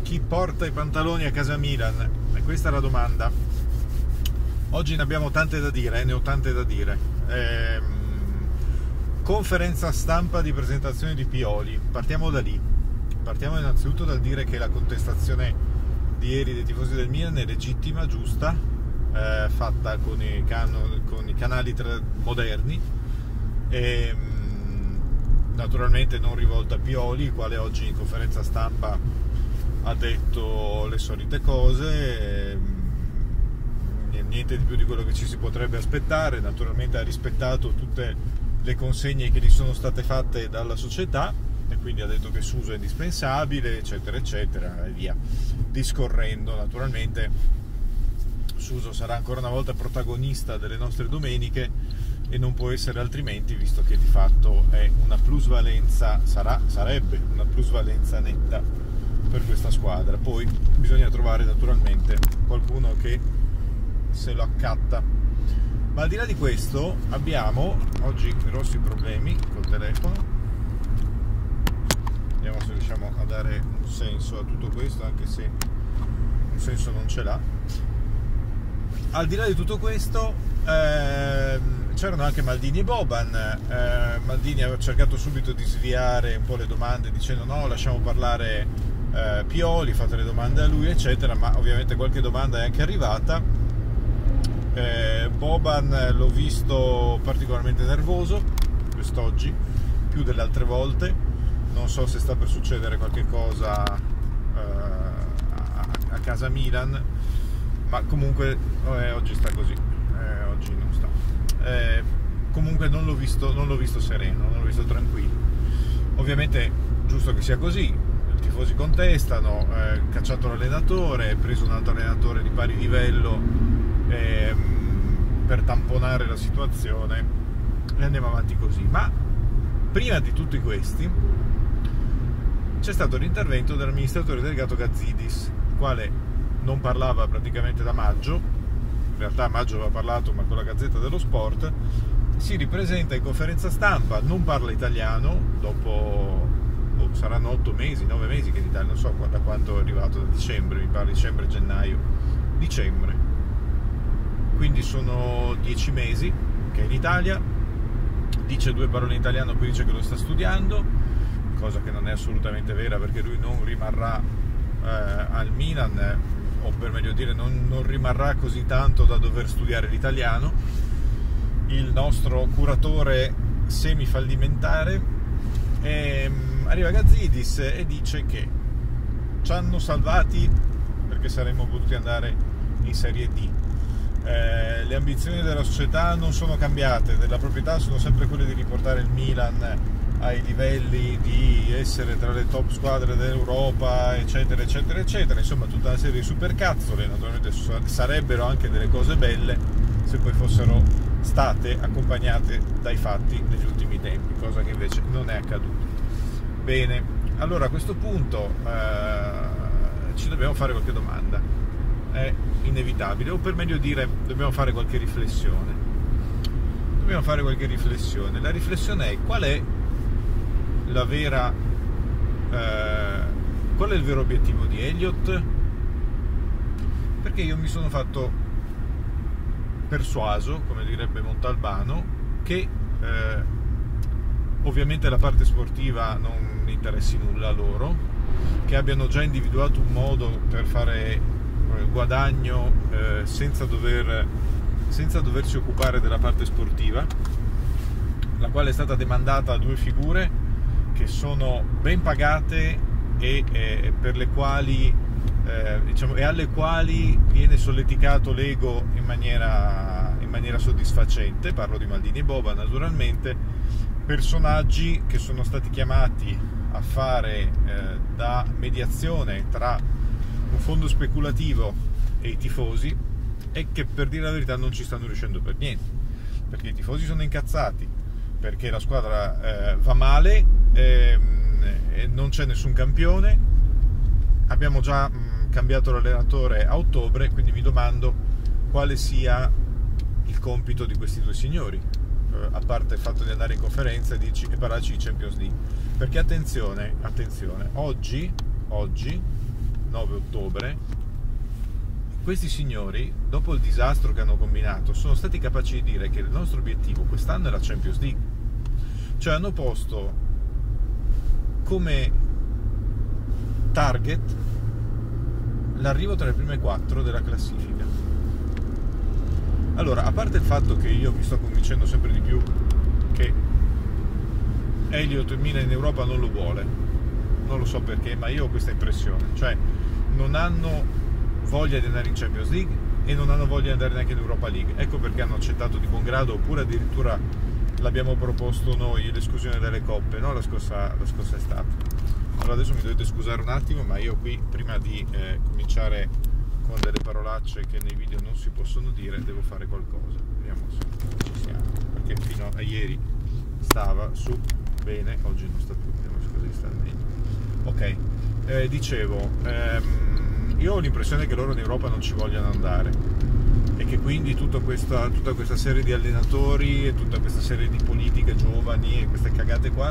chi porta i pantaloni a casa Milan? E questa è la domanda. Oggi ne abbiamo tante da dire, ne ho tante da dire. Conferenza stampa di presentazione di Pioli, partiamo da lì. Partiamo innanzitutto dal dire che la contestazione di ieri dei tifosi del Milan è legittima, giusta, fatta con i canali moderni e naturalmente non rivolta a Pioli, il quale oggi in conferenza stampa ha detto le solite cose, niente di più di quello che ci si potrebbe aspettare. Naturalmente ha rispettato tutte le consegne che gli sono state fatte dalla società e quindi ha detto che Suso è indispensabile, eccetera eccetera e via discorrendo. Naturalmente Suso sarà ancora una volta protagonista delle nostre domeniche e non può essere altrimenti, visto che di fatto è una plusvalenza, sarebbe una plusvalenza netta per questa squadra. Poi bisogna trovare naturalmente qualcuno che se lo accatta. Ma al di là di questo abbiamo oggi grossi problemi col telefono. Vediamo se riusciamo a dare un senso a tutto questo, anche se un senso non ce l'ha. Al di là di tutto questo c'erano anche Maldini e Boban. Maldini aveva cercato subito di sviare un po' le domande dicendo no, lasciamo parlare Pioli, fate le domande a lui eccetera, ma ovviamente qualche domanda è anche arrivata. Boban l'ho visto particolarmente nervoso quest'oggi, più delle altre volte. Non so se sta per succedere qualche cosa a casa Milan, ma comunque oggi sta così, oggi non sta. Comunque non l'ho visto sereno, non l'ho visto tranquillo. Ovviamente giusto che sia così, i tifosi contestano, cacciato l'allenatore, preso un altro allenatore di pari livello per tamponare la situazione e andiamo avanti così. Ma prima di tutti questi c'è stato l'intervento dell'amministratore delegato Gazidis, il quale non parlava praticamente da maggio. In realtà a maggio aveva parlato, ma con la Gazzetta dello Sport. Si ripresenta in conferenza stampa, non parla italiano dopo saranno 8 mesi, 9 mesi che in Italia, non so da quanto è arrivato, da dicembre, mi pare dicembre, gennaio, dicembre, quindi sono 10 mesi che è in Italia, dice 2 parole in italiano, poi dice che lo sta studiando, cosa che non è assolutamente vera, perché lui non rimarrà al Milan, o per meglio dire non rimarrà così tanto da dover studiare l'italiano. Il nostro curatore semifallimentare, arriva Gazidis e dice che ci hanno salvati perché saremmo potuti andare in Serie D. Le ambizioni della società non sono cambiate, della proprietà sono sempre quelle di riportare il Milan ai livelli di essere tra le top squadre dell'Europa, eccetera eccetera eccetera, insomma tutta una serie di supercazzole. Naturalmente sarebbero anche delle cose belle se poi fossero state accompagnate dai fatti negli ultimi tempi, cosa che invece non è accaduta. Bene, allora a questo punto ci dobbiamo fare qualche domanda, è inevitabile, o per meglio dire dobbiamo fare qualche riflessione. La riflessione è qual è il vero obiettivo di Elliott, perché io mi sono fatto persuaso, come direbbe Montalbano, che ovviamente la parte sportiva non interessi nulla a loro, che abbiano già individuato un modo per fare guadagno senza doversi occupare della parte sportiva, la quale è stata demandata a 2 figure che sono ben pagate e per le quali e alle quali viene solleticato l'ego in maniera soddisfacente. Parlo di Maldini e Boban, naturalmente, personaggi che sono stati chiamati a fare da mediazione tra un fondo speculativo e i tifosi, e che per dire la verità non ci stanno riuscendo per niente, perché i tifosi sono incazzati, perché la squadra va male, non c'è nessun campione, abbiamo già cambiato l'allenatore a ottobre, quindi mi domando quale sia il compito di questi 2 signori, a parte il fatto di andare in conferenza e parlarci di Champions League, perché attenzione, oggi 9 ottobre, questi signori, dopo il disastro che hanno combinato, sono stati capaci di dire che il nostro obiettivo quest'anno è la Champions League. Cioè hanno posto come target l'arrivo tra le prime 4 della classifica. Allora, a parte il fatto che io mi sto convincendo sempre di più che Elliott il Milan in Europa non lo vuole, non lo so perché, ma io ho questa impressione, cioè non hanno voglia di andare in Champions League e non hanno voglia di andare neanche in Europa League. Ecco perché hanno accettato di buon grado, oppure addirittura l'abbiamo proposto noi l'esclusione delle coppe, no? La scorsa estate. Allora adesso mi dovete scusare un attimo, ma io qui prima di cominciare con delle parolacce che nei video non si possono dire, devo fare qualcosa. Vediamo se ci siamo, perché fino a ieri stava su bene, oggi non sta più, vediamo se così sta meglio. Ok, dicevo, io ho l'impressione che loro in Europa non ci vogliano andare e che quindi tutta questa serie di allenatori e tutta questa serie di politiche giovani e queste cagate qua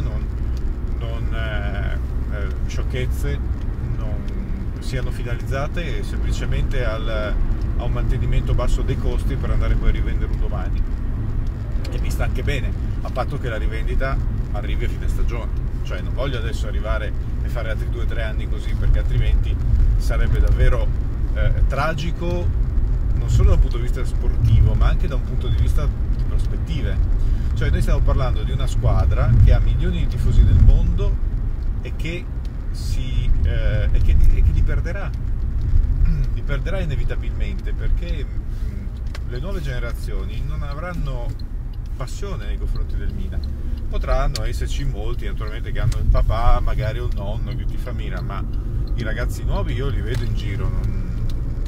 sciocchezze non siano finalizzate semplicemente a un mantenimento basso dei costi per andare poi a rivendere un domani. E mi sta anche bene, a patto che la rivendita arrivi a fine stagione. Cioè non voglio adesso arrivare e fare altri 2 o 3 anni così, perché altrimenti sarebbe davvero tragico, non solo dal punto di vista sportivo ma anche da un punto di vista di prospettive. Cioè noi stiamo parlando di una squadra che ha milioni di tifosi nel mondo e che li perderà inevitabilmente, perché le nuove generazioni non avranno passione nei confronti del Milan. Potranno esserci molti naturalmente che hanno il papà magari o il nonno che tifa Milan, ma i ragazzi nuovi io li vedo in giro, non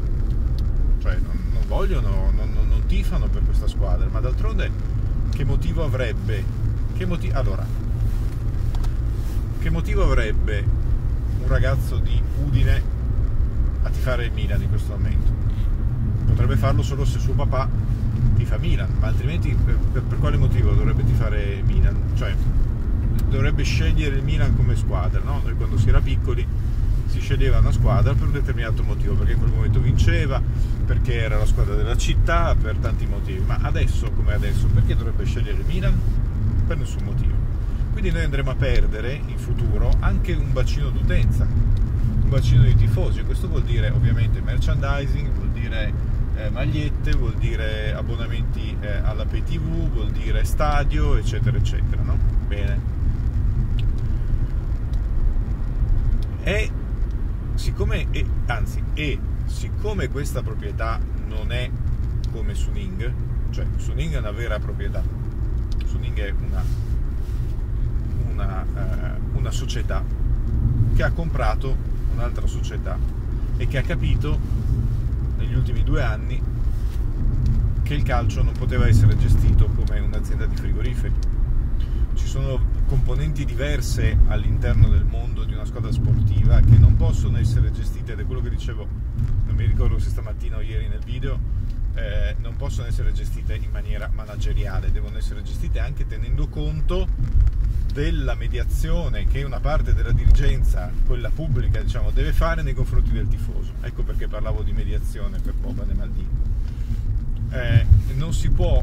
vogliono, non tifano per questa squadra. Ma d'altronde che motivo avrebbe che motivo avrebbe un ragazzo di Udine a tifare il Milan in questo momento? Potrebbe farlo solo se suo papà tifa Milan, ma altrimenti per quale motivo dovrebbe tifare Milan? Cioè dovrebbe scegliere il Milan come squadra, no? Noi quando si era piccoli si sceglieva una squadra per un determinato motivo, perché in quel momento vinceva, perché era la squadra della città, per tanti motivi. Ma adesso, come adesso, perché dovrebbe scegliere il Milan? Per nessun motivo. Quindi noi andremo a perdere in futuro anche un bacino d'utenza, un bacino di tifosi, e questo vuol dire ovviamente merchandising, vuol dire magliette, vuol dire abbonamenti alla Pay TV, vuol dire stadio, eccetera eccetera, no? Bene. E siccome questa proprietà non è come Suning, cioè Suning è una vera proprietà, Suning è una società che ha comprato un'altra società e che ha capito negli ultimi 2 anni che il calcio non poteva essere gestito come un'azienda di frigoriferi. Ci sono componenti diverse all'interno del mondo di una squadra sportiva che non possono essere gestite, ed è quello che dicevo, non mi ricordo se stamattina o ieri nel video, non possono essere gestite in maniera manageriale, devono essere gestite anche tenendo conto della mediazione che una parte della dirigenza, quella pubblica, diciamo, deve fare nei confronti del tifoso. Ecco perché parlavo di mediazione per Boban e Maldini. Non si può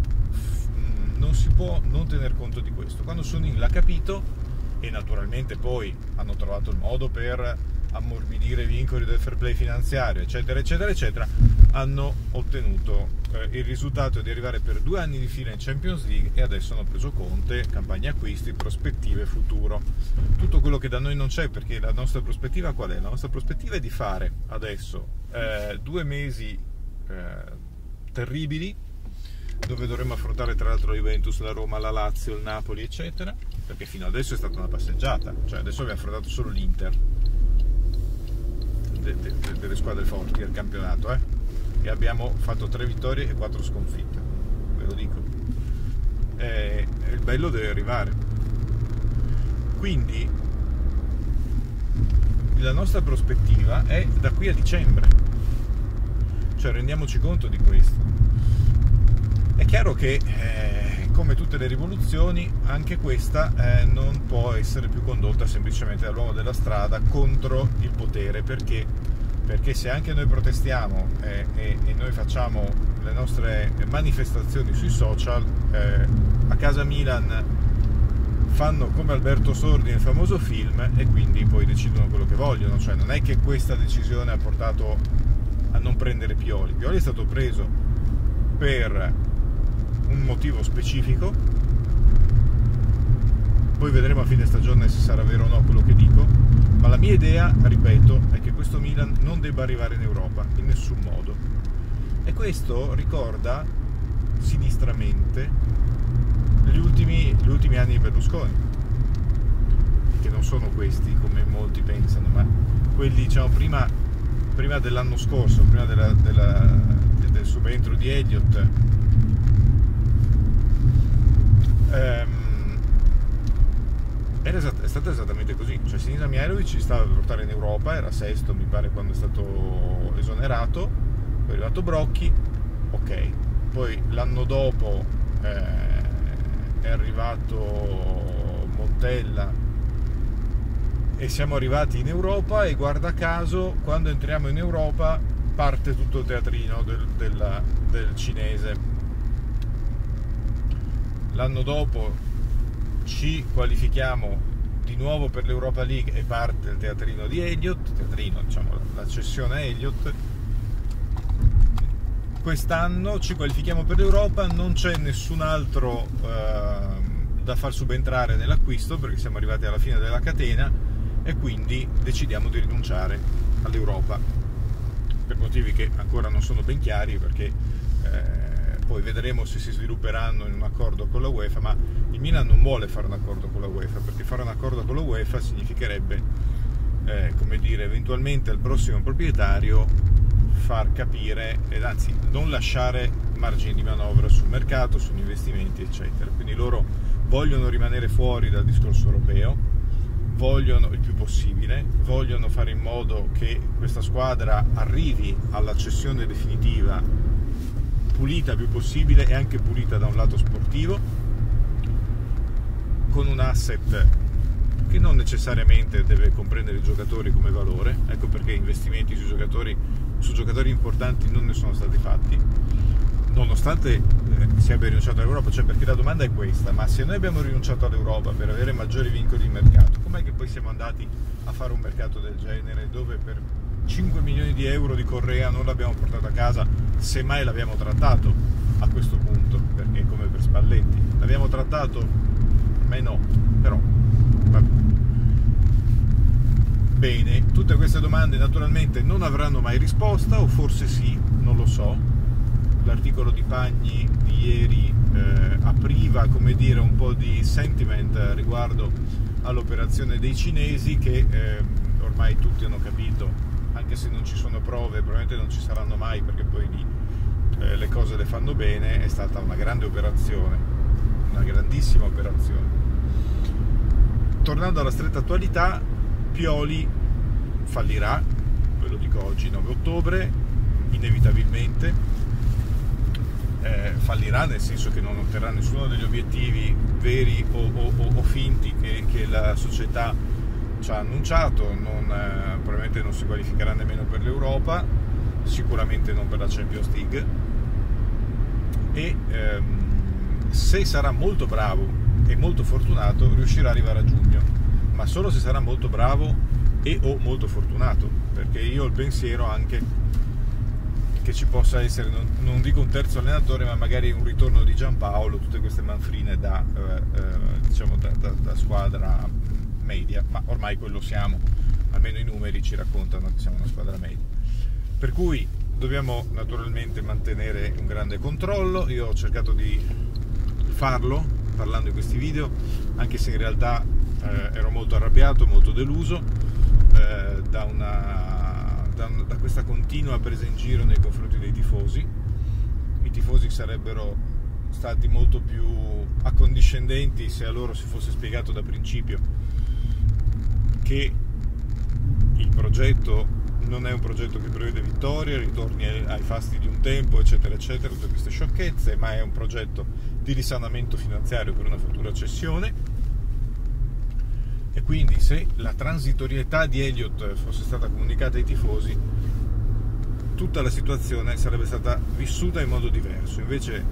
non tener conto di questo. Quando Suning l'ha capito, e naturalmente poi hanno trovato il modo per ammorbidire i vincoli del fair play finanziario, eccetera eccetera eccetera, hanno ottenuto il risultato di arrivare per 2 anni di fila in Champions League, e adesso hanno preso Conte, campagne acquisti, prospettive, futuro, tutto quello che da noi non c'è, perché la nostra prospettiva qual è? La nostra prospettiva è di fare adesso 2 mesi terribili, dove dovremmo affrontare tra l'altro la Juventus, la Roma, la Lazio, il Napoli, eccetera, perché fino adesso è stata una passeggiata, cioè adesso abbiamo affrontato solo l'Inter delle squadre forti del campionato, e abbiamo fatto 3 vittorie e 4 sconfitte, ve lo dico, e il bello deve arrivare. Quindi la nostra prospettiva è da qui a dicembre, cioè rendiamoci conto di questo. È chiaro che come tutte le rivoluzioni, anche questa non può essere più condotta semplicemente dall'uomo della strada contro il potere, perché se anche noi protestiamo e noi facciamo le nostre manifestazioni sui social, a casa Milan fanno come Alberto Sordi nel famoso film e quindi poi decidono quello che vogliono. Cioè non è che questa decisione ha portato a non prendere Pioli. Pioli è stato preso per un motivo specifico, poi vedremo a fine stagione se sarà vero o no quello che dico, ma la mia idea, ripeto, è che questo Milan non debba arrivare in Europa in nessun modo, e questo ricorda sinistramente gli ultimi anni di Berlusconi, che non sono questi come molti pensano, ma quelli, diciamo, prima dell'anno scorso, prima del subentro di Elliott. È stato esattamente così, cioè Sinisa Mihajlović ci stava per portare in Europa, era sesto mi pare quando è stato esonerato, poi è arrivato Brocchi, ok, poi l'anno dopo è arrivato Montella e siamo arrivati in Europa, e guarda caso quando entriamo in Europa parte tutto il teatrino del cinese. L'anno dopo ci qualifichiamo di nuovo per l'Europa League e parte il teatrino di Elliott, diciamo la cessione a Elliott. Quest'anno ci qualifichiamo per l'Europa, non c'è nessun altro da far subentrare nell'acquisto perché siamo arrivati alla fine della catena, e quindi decidiamo di rinunciare all'Europa per motivi che ancora non sono ben chiari, perché poi vedremo se si svilupperanno in un accordo con la UEFA, ma il Milan non vuole fare un accordo con la UEFA, perché fare un accordo con la UEFA significherebbe come dire, eventualmente al prossimo proprietario far capire, ed anzi non lasciare margini di manovra sul mercato, sugli investimenti eccetera. Quindi loro vogliono rimanere fuori dal discorso europeo, vogliono il più possibile, vogliono fare in modo che questa squadra arrivi alla cessione definitiva pulita il più possibile, e anche pulita da un lato sportivo, con un asset che non necessariamente deve comprendere i giocatori come valore. Ecco perché investimenti su giocatori importanti non ne sono stati fatti, nonostante si abbia rinunciato all'Europa. Cioè, perché la domanda è questa: ma se noi abbiamo rinunciato all'Europa per avere maggiori vincoli di mercato, com'è che poi siamo andati a fare un mercato del genere, dove per 5 milioni di euro di Correa non l'abbiamo portato a casa, semmai l'abbiamo trattato a questo punto, perché come per Spalletti l'abbiamo trattato? Me no, però vabbè. Bene, tutte queste domande naturalmente non avranno mai risposta, o forse sì, non lo so. L'articolo di Pagni di ieri apriva, come dire, un po' di sentiment riguardo all'operazione dei cinesi, che ormai tutti hanno capito, anche se non ci sono prove, probabilmente non ci saranno mai, perché poi lì le cose le fanno bene. È stata una grande operazione, una grandissima operazione. Tornando alla stretta attualità, Pioli fallirà, ve lo dico oggi 9 ottobre, inevitabilmente. Fallirà nel senso che non otterrà nessuno degli obiettivi veri o finti che la società ci ha annunciato, probabilmente non si qualificherà nemmeno per l'Europa, sicuramente non per la Champions League, e se sarà molto bravo e molto fortunato riuscirà ad arrivare a giugno, ma solo se sarà molto bravo o molto fortunato, perché io ho il pensiero anche che ci possa essere, non dico un terzo allenatore, ma magari un ritorno di Giampaolo, tutte queste manfrine da squadra media, ma ormai quello siamo, almeno i numeri ci raccontano che siamo una squadra media, per cui dobbiamo naturalmente mantenere un grande controllo. Io ho cercato di farlo parlando in questi video, anche se in realtà ero molto arrabbiato, molto deluso da questa continua presa in giro nei confronti dei tifosi. I tifosi sarebbero stati molto più accondiscendenti se a loro si fosse spiegato da principio che il progetto non è un progetto che prevede vittorie, ritorni ai fasti di un tempo, eccetera eccetera, tutte queste sciocchezze, ma è un progetto di risanamento finanziario per una futura cessione, e quindi se la transitorietà di Elliott fosse stata comunicata ai tifosi, tutta la situazione sarebbe stata vissuta in modo diverso. Invece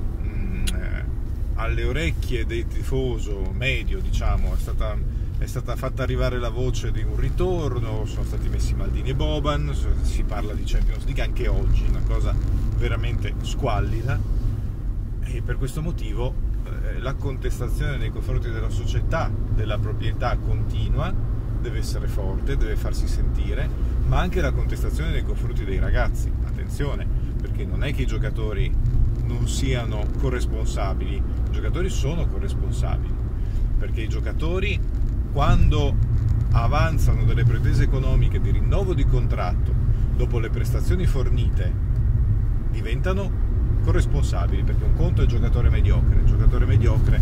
alle orecchie del tifoso medio, diciamo, è stata fatta arrivare la voce di un ritorno, sono stati messi Maldini e Boban, si parla di Champions League anche oggi, una cosa veramente squallida, e per questo motivo la contestazione nei confronti della società, della proprietà continua, deve essere forte, deve farsi sentire, ma anche la contestazione nei confronti dei ragazzi. Attenzione, perché non è che i giocatori non siano corresponsabili, i giocatori sono corresponsabili, perché i giocatori, quando avanzano delle pretese economiche di rinnovo di contratto dopo le prestazioni fornite, diventano corresponsabili, perché un conto è il giocatore mediocre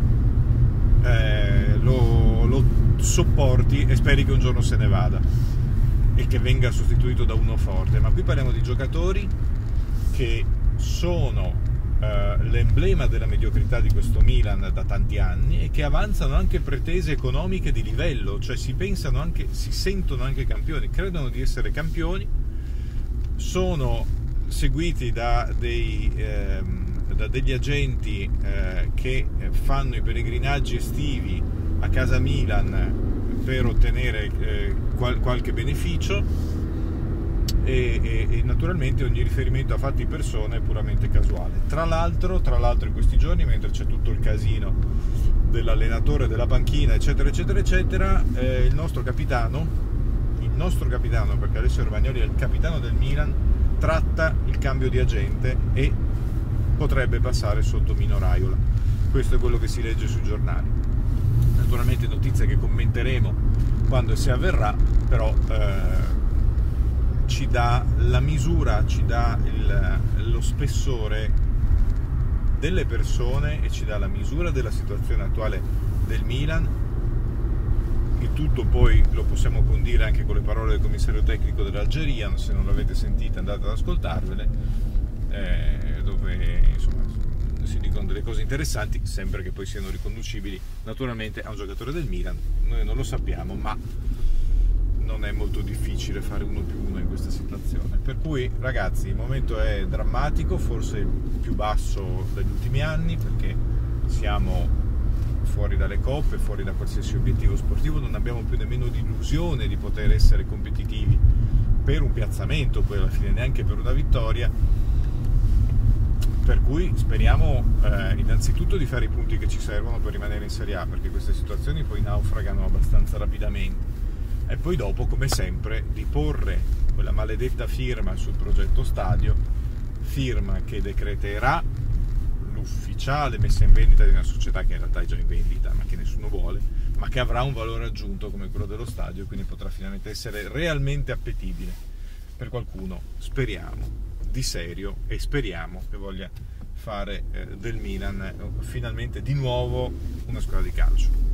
lo sopporti e speri che un giorno se ne vada e che venga sostituito da uno forte, ma qui parliamo di giocatori che sono l'emblema della mediocrità di questo Milan da tanti anni e che avanzano anche pretese economiche di livello, cioè si sentono anche campioni, credono di essere campioni, sono seguiti da degli agenti che fanno i pellegrinaggi estivi a casa Milan per ottenere qualche beneficio, e naturalmente ogni riferimento a fatti di persona è puramente casuale. Tra l'altro in questi giorni, mentre c'è tutto il casino dell'allenatore, della panchina, eccetera eccetera eccetera, il nostro capitano, perché Alessio Romagnoli è il capitano del Milan, tratta il cambio di agente e potrebbe passare sotto Mino Raiola. Questo è quello che si legge sui giornali, naturalmente notizie che commenteremo quando e se avverrà, però ci dà la misura, ci dà lo spessore delle persone e ci dà la misura della situazione attuale del Milan. Il tutto poi lo possiamo condire anche con le parole del commissario tecnico dell'Algeria, se non l'avete sentita andate ad ascoltarvele, dove insomma si dicono delle cose interessanti, sempre che poi siano riconducibili naturalmente a un giocatore del Milan. Noi non lo sappiamo, ma non è molto difficile fare 1+1 in questa situazione. Per cui ragazzi, il momento è drammatico, forse il più basso degli ultimi anni, perché siamo fuori dalle coppe, fuori da qualsiasi obiettivo sportivo, non abbiamo più nemmeno l'illusione di poter essere competitivi per un piazzamento, poi alla fine neanche per una vittoria, per cui speriamo innanzitutto di fare i punti che ci servono per rimanere in Serie A, perché queste situazioni poi naufragano abbastanza rapidamente, e poi dopo, come sempre, di porre quella maledetta firma sul progetto stadio, firma che decreterà l'ufficiale messa in vendita di una società che in realtà è già in vendita, ma che nessuno vuole, ma che avrà un valore aggiunto come quello dello stadio, quindi potrà finalmente essere realmente appetibile per qualcuno, speriamo, di serio, e speriamo che voglia fare del Milan finalmente di nuovo una squadra di calcio.